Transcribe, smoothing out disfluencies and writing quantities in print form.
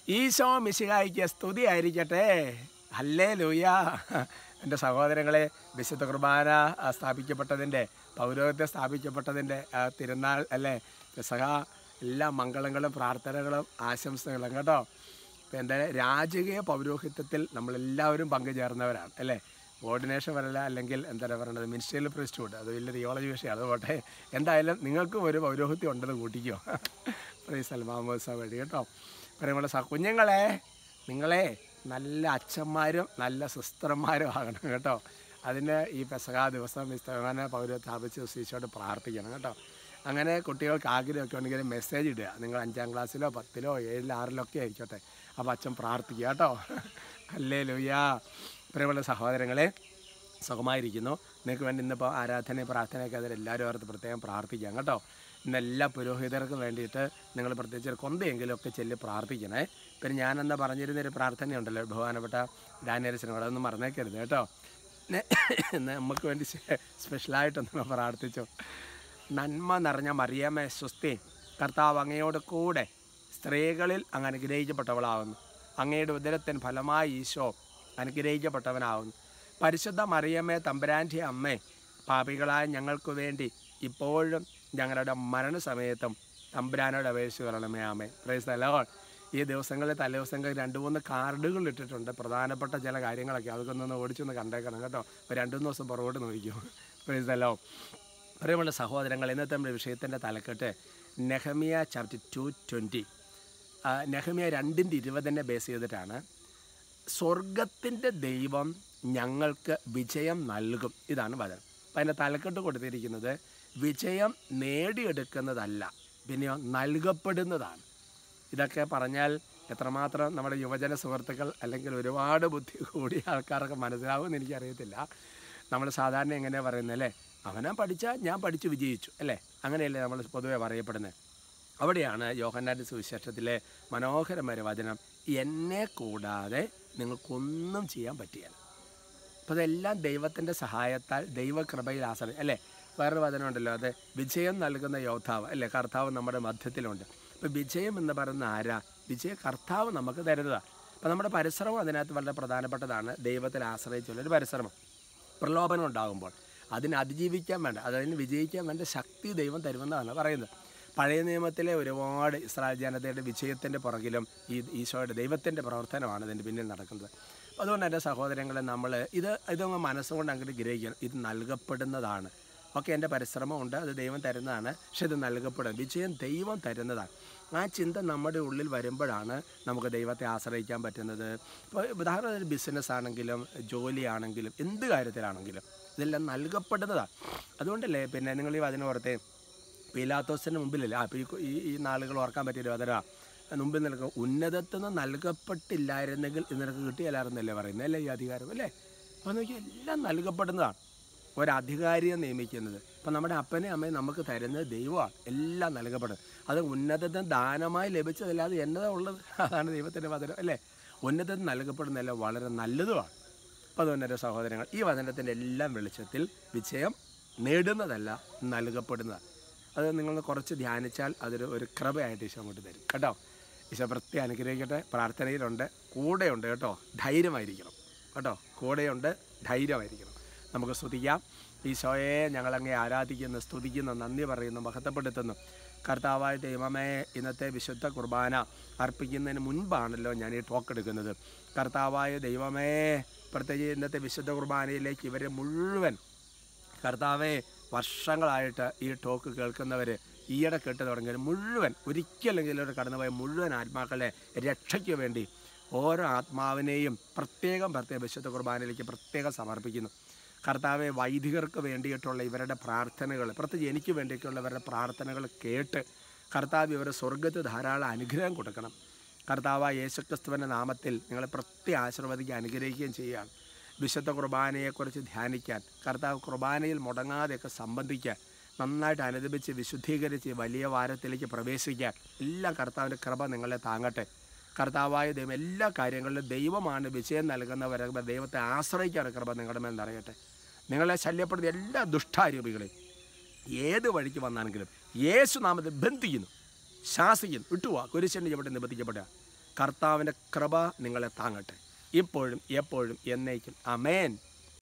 ഈശോ മിശിഹായിക്ക് സ്തുതി ആയിരിക്കട്ടെ. ഹല്ലേലൂയ. എൻ്റെ സഹോദരങ്ങളെ, വിശുദ്ധ കുർബാന സ്ഥാപിക്കപ്പെട്ടതിൻ്റെ, പൗരോഹിത്യം സ്ഥാപിക്കപ്പെട്ടതിൻ്റെ തിരുനാൾ അല്ലേ, പെസഹ, എല്ലാ മംഗളങ്ങളും പ്രാർത്ഥനകളും ആശംസകളും കേട്ടോ. ഇപ്പം എന്തായാലും രാജകീയ പൗരോഹിത്യത്തിൽ നമ്മളെല്ലാവരും പങ്കുചേർന്നവരാണ് അല്ലേ. ഓർഡിനേഷൻ വരല്ല, അല്ലെങ്കിൽ എന്താ പറയുന്നത്, മിനിസ്ട്രിയൽ പ്രീസ്റ്റ്ഹുഡ്, അത് വലിയ തിയോളജി വിഷയമാണ്. അതുപോട്ടെ, എന്തായാലും നിങ്ങൾക്കും ഒരു പൗരോഹിത്യം ഉണ്ടെന്ന് കൂട്ടിക്കോ. പ്രൈസ് അൽമാമോസ വഴി കേട്ടോ. പറയുമ്പോൾ കുഞ്ഞുങ്ങളെ, നിങ്ങളെ നല്ല അച്ഛന്മാരും നല്ല സിസ്റ്റർമാരും ആകണം കേട്ടോ. അതിന് ഈ പെസഹ ദിവസം അങ്ങനെ പൗരോഹിത്യം സ്ഥാപിച്ച് ഈശോയോട് പ്രാർത്ഥിക്കണം കേട്ടോ. അങ്ങനെ കുട്ടികൾക്ക് ആഗ്രഹമൊക്കെ ഉണ്ടെങ്കിൽ മെസ്സേജ് ഇടുക. നിങ്ങൾ 5ാം ക്ലാസ്സിലോ 10ലോ 7ലോ 6ലോ ഒക്കെ ആയിക്കോട്ടെ. അപ്പോൾ അച്ഛൻ പ്രാർത്ഥിക്കുക കേട്ടോ. ഹല്ലേലൂയ. പ്രിയമുള്ള സഹോദരങ്ങളെ, സുഖമായിരിക്കുന്നു. നിങ്ങൾക്ക് വേണ്ടി ഇന്നിപ്പോൾ ആരാധന പ്രാർത്ഥനയൊക്കെ അതിലെല്ലാവരും ഓർത്ത് പ്രത്യേകം പ്രാർത്ഥിക്കാം കേട്ടോ. ഇന്നെല്ലാ പുരോഹിതർക്കും വേണ്ടിയിട്ട് നിങ്ങൾ പ്രത്യേകിച്ച് ഒരു കൊന്തയെങ്കിലുമൊക്കെ ചൊല്ലി പ്രാർത്ഥിക്കണേ. പിന്നെ ഞാനെന്നാ പറഞ്ഞിരുന്നൊരു പ്രാർത്ഥനയുണ്ടല്ലോ, ബഹുമാനപ്പെട്ട ഡാനിയൽസിനോട്, അതൊന്നും മറന്നേക്കരുത് കേട്ടോ. നമുക്ക് വേണ്ടി സ്പെഷ്യലായിട്ടൊന്ന് പ്രാർത്ഥിച്ചു. നന്മ നിറഞ്ഞ മറിയമേ സ്വസ്തി, കർത്താവ് അങ്ങയോട് കൂടെ സ്ത്രീകളിൽ അങ്ങ് അനുഗ്രഹിക്കപ്പെട്ടവളാവുന്നു. അങ്ങയുടെ ഉദരത്തിന് ഫലമായി ഈശോ അനുഗ്രഹിക്കപ്പെട്ടവനാവുന്നു. പരിശുദ്ധ മറിയമ്മേ തമ്പുരാൻ്റെ അമ്മേ, പാപികളായ ഞങ്ങൾക്ക് വേണ്ടി ഇപ്പോഴും ഞങ്ങളുടെ മരണസമയത്തും തമ്പുരാനോട് അപേക്ഷിച്ച് വരണമേ. ആമേ. Praise the lord. ഈ ദിവസങ്ങളിൽ തലേദിവസങ്ങളിൽ 2-3 കാർഡുകൾ ഇട്ടിട്ടുണ്ട്, പ്രധാനപ്പെട്ട ചില കാര്യങ്ങളൊക്കെ. അതൊക്കെ ഒന്ന് ഓടിച്ചൊന്ന് കണ്ടേക്കണം കേട്ടോ. ഒരു 2-3 ദിവസം പുറകോട്ട് നോക്കിക്കോ. Praise the lord. പ്രിയമുള്ള സഹോദരങ്ങൾ, ഇന്നത്തെ നമ്മുടെ വിഷയത്തിൻ്റെ തലക്കെട്ട് നെഹമിയ ചാപ്റ്റർ 2:20. നെഹമിയ 2:20 ബേസ് ചെയ്തിട്ടാണ്. സ്വർഗത്തിൻ്റെ ദൈവം ഞങ്ങൾക്ക് വിജയം നൽകും, ഇതാണ് വചനം. അപ്പം അതിൻ്റെ തലക്കെട്ട് കൊടുത്തിരിക്കുന്നത് വിജയം നേടിയെടുക്കുന്നതല്ല, പിന്നെയോ നൽകപ്പെടുന്നതാണ്. ഇതൊക്കെ പറഞ്ഞാൽ എത്രമാത്രം നമ്മുടെ യുവജന സുഹൃത്തുക്കൾ അല്ലെങ്കിൽ ഒരുപാട് ബുദ്ധി കൂടിയ ആൾക്കാരൊക്കെ മനസ്സിലാവുമെന്ന് എനിക്കറിയത്തില്ല. നമ്മൾ സാധാരണ എങ്ങനെയാണ് പറയുന്നത് അല്ലേ, അവനാ പഠിച്ചാൽ ഞാൻ പഠിച്ച് വിജയിച്ചു അല്ലേ, അങ്ങനെയല്ലേ നമ്മൾ പൊതുവെ പറയപ്പെടുന്നത്. അവിടെയാണ് യോഹന്നാൻ്റെ സുവിശേഷത്തിലെ മനോഹരമായ വചനം, എന്നെ കൂടാതെ നിങ്ങൾക്കൊന്നും ചെയ്യാൻ പറ്റുകയില്ല. അപ്പോൾ അതെല്ലാം ദൈവത്തിൻ്റെ സഹായത്താൽ ദൈവകൃപയിൽ ആശ്രയം അല്ലേ. വേറൊരു വചനമുണ്ടല്ലോ, അത് വിജയം നൽകുന്ന യോദ്ധാവ് അല്ലേ, കർത്താവ് നമ്മുടെ മധ്യത്തിലുണ്ട്. അപ്പോൾ വിജയം എന്ന് പറയുന്ന ആരാ? വിജയ കർത്താവ് നമുക്ക് തരുന്നതാണ്. അപ്പോൾ നമ്മുടെ പരിശ്രമം അതിനകത്ത് വളരെ പ്രധാനപ്പെട്ടതാണ്. ദൈവത്തിൽ ആശ്രയിച്ചുള്ളൊരു പരിശ്രമം. പ്രലോഭനം ഉണ്ടാകുമ്പോൾ അതിനെ അതിജീവിക്കാൻ വേണ്ട, അതിന് വിജയിക്കാൻ വേണ്ട ശക്തി ദൈവം തരുമെന്നാണ് പറയുന്നത്. പഴയ നിയമത്തിലെ ഒരുപാട് ഇസ്രായേൽ ജനതയുടെ വിജയത്തിൻ്റെ പുറകിലും ഈ ഈശോയുടെ ദൈവത്തിൻ്റെ പ്രവർത്തനമാണ് ഇതിൻ്റെ പിന്നിൽ നടക്കുന്നത്. അതുകൊണ്ട് എൻ്റെ സഹോദരങ്ങളെ, നമ്മൾ ഇതൊന്ന് മനസ്സുകൊണ്ട് അങ്ങോട്ട് ഗ്രഹിക്കണം. ഇത് നൽകപ്പെടുന്നതാണ്. ഓക്കെ, എൻ്റെ പരിശ്രമമുണ്ട്, അത് ദൈവം തരുന്നതാണ്, പക്ഷെ ഇത് നൽകപ്പെടുന്നത്, വിജയം ദൈവം തരുന്നതാണ്. ആ ചിന്ത നമ്മുടെ ഉള്ളിൽ വരുമ്പോഴാണ് നമുക്ക് ദൈവത്തെ ആശ്രയിക്കാൻ പറ്റുന്നത്. ഇപ്പോൾ ഉദാഹരണത്തിന് ബിസിനസ് ആണെങ്കിലും ജോലിയാണെങ്കിലും എന്ത് കാര്യത്തിലാണെങ്കിലും ഇതെല്ലാം നൽകപ്പെടുന്നതാണ്. അതുകൊണ്ടല്ലേ പിന്നെ നിങ്ങൾ ഈ വചനം ഓർത്തേ, പീലാത്തോസിന് മുമ്പിലല്ലേ, അപ്പോൾ ഈ നാളുകൾ ഓർക്കാൻ പറ്റിയൊരു വചന മുമ്പിൽ നിൽക്കും, ഉന്നതത്തിൽ നിന്ന് നൽകപ്പെട്ടില്ലായിരുന്നെങ്കിൽ നിനക്ക് കിട്ടിയല്ലായിരുന്നല്ലേ പറയുന്നത് അല്ലേ ഈ അധികാരം അല്ലേ. അപ്പോൾ നോക്കിയാൽ എല്ലാം നൽകപ്പെടുന്നതാണ്. ഒരധികാരിയെ നിയമിക്കുന്നത്, ഇപ്പം നമ്മുടെ അപ്പനെയും അമ്മയും നമുക്ക് തരുന്നത് ദൈവമാണ്. എല്ലാം നൽകപ്പെടും. അത് ഉന്നതത്തിന് ദാനമായി ലഭിച്ചതല്ലാതെ എന്നതാ ഉള്ളത്. അതാണ് ദൈവത്തിൻ്റെ വചനം അല്ലേ. ഉന്നതത്തിന് നൽകപ്പെടുന്നതെല്ലാം വളരെ നല്ലതുമാണ്. അപ്പോൾ അതുകൊണ്ട് എൻ്റെ സഹോദരങ്ങൾ, ഈ വചനത്തിൻ്റെ എല്ലാം വെളിച്ചത്തിൽ വിജയം നേടുന്നതല്ല, നൽകപ്പെടുന്നതാണ്. അത് നിങ്ങൾ കുറച്ച് ധ്യാനിച്ചാൽ അതൊരു കൃപയായിട്ട് ഈശോ അങ്ങോട്ട് തരും കേട്ടോ. ഈശോ പ്രത്യേകം അനുഗ്രഹിക്കട്ടെ. പ്രാർത്ഥനയിലുണ്ട്, കൂടെയുണ്ട് കേട്ടോ. ധൈര്യമായിരിക്കണം കേട്ടോ. കൂടെയുണ്ട്, ധൈര്യമായിരിക്കണം. നമുക്ക് സ്തുതിക്കാം. ഈശോയെ ഞങ്ങളങ്ങേ ആരാധിക്കുന്നു, സ്തുതിക്കുന്നു, നന്ദി പറയുന്നു, മഹത്വപ്പെടുത്തുന്നു. കർത്താവായ ദൈവമേ, ഇന്നത്തെ വിശുദ്ധ കുർബാന അർപ്പിക്കുന്നതിന് മുൻപാണല്ലോ ഞാൻ ഈ ടോക്ക് എടുക്കുന്നത്. കർത്താവായ ദൈവമേ, പ്രത്യേകിച്ച് ഇന്നത്തെ വിശുദ്ധ കുർബാനയിലേക്ക് ഇവരെ മുഴുവൻ കർത്താവെ, വർഷങ്ങളായിട്ട് ഈ ടോക്ക് കേൾക്കുന്നവർ, ഈയിടെ കേട്ട് തുടങ്ങിയവർ മുഴുവൻ, ഒരിക്കലെങ്കിലും കടന്നുപോയ മുഴുവൻ ആത്മാക്കളെ രക്ഷയ്ക്ക് വേണ്ടി ഓരോ ആത്മാവിനെയും പ്രത്യേകം വിശുദ്ധ കുർബാനയിലേക്ക് പ്രത്യേകം സമർപ്പിക്കുന്നു. കർത്താവെ, വൈദികർക്ക് വേണ്ടിയിട്ടുള്ള ഇവരുടെ പ്രാർത്ഥനകൾ, പ്രത്യേകിച്ച് എനിക്ക് വേണ്ടിയിട്ടുള്ള ഇവരുടെ പ്രാർത്ഥനകൾ കേട്ട് കർത്താവ് ഇവരുടെ സ്വർഗ്ഗത്ത് ധാരാളം അനുഗ്രഹം കൊടുക്കണം. കർത്താവ് യേശുക്രിസ്തുവിൻ്റെ നാമത്തിൽ നിങ്ങളെ പ്രത്യേകം ആശീർവദിക്കുകയും അനുഗ്രഹിക്കുകയും ചെയ്യുകയാണ്. വിശുദ്ധ കുർബാനയെക്കുറിച്ച് ധ്യാനിക്കാൻ, കർത്താവ് കുർബാനയിൽ മുടങ്ങാതെയൊക്കെ സംബന്ധിക്കാൻ, നന്നായിട്ട് അനുദപിച്ച് വിശുദ്ധീകരിച്ച് വലിയ വാരത്തിലേക്ക് പ്രവേശിക്കാൻ എല്ലാം കർത്താവിൻ്റെ കൃപ നിങ്ങളെ താങ്ങട്ടെ. കർത്താവായ ദൈവം എല്ലാ കാര്യങ്ങളിലും ദൈവമാണ് വിജയം നൽകുന്നവരെ ദൈവത്തെ ആശ്രയിക്കാൻ കൃപ നിങ്ങളുടെ മേൽ നിറയട്ടെ. നിങ്ങളെ ശല്യപ്പെടുന്ന എല്ലാ ദുഷ്ടാരൂപികളെയും ഏത് വഴിക്ക് വന്നാണെങ്കിലും യേശു നാമത്തിൽ ബന്ധിക്കുന്നു, ശാസിക്കുന്നു, വിട്ടുപോവാ. കുരിശിൻ്റെ ചുവട്ടിൽ നിബന്ധിക്കപ്പെടുക. കർത്താവിൻ്റെ കൃപ നിങ്ങളെ താങ്ങട്ടെ, ഇപ്പോഴും എപ്പോഴും എന്നേക്കും. അമേൻ.